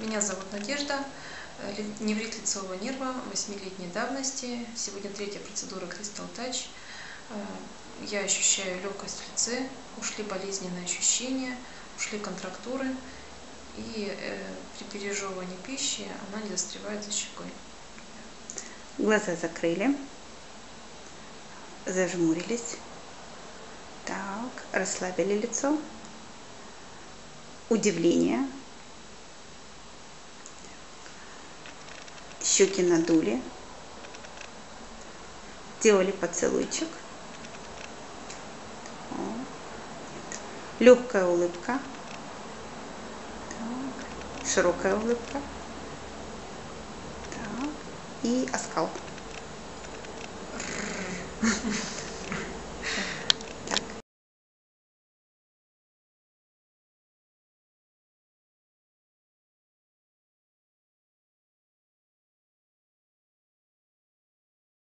Меня зовут Надежда, неврит лицевого нерва 8-летней давности. Сегодня третья процедура Crystal Touch. Я ощущаю легкость в лице, ушли болезненные ощущения, ушли контрактуры. И при пережевывании пищи она не застревает за щекой. Глаза закрыли, зажмурились. Так, расслабили лицо. Удивление. Щеки надули. Сделали поцелуйчик. Легкая улыбка. Так. Широкая улыбка. Так. И оскал.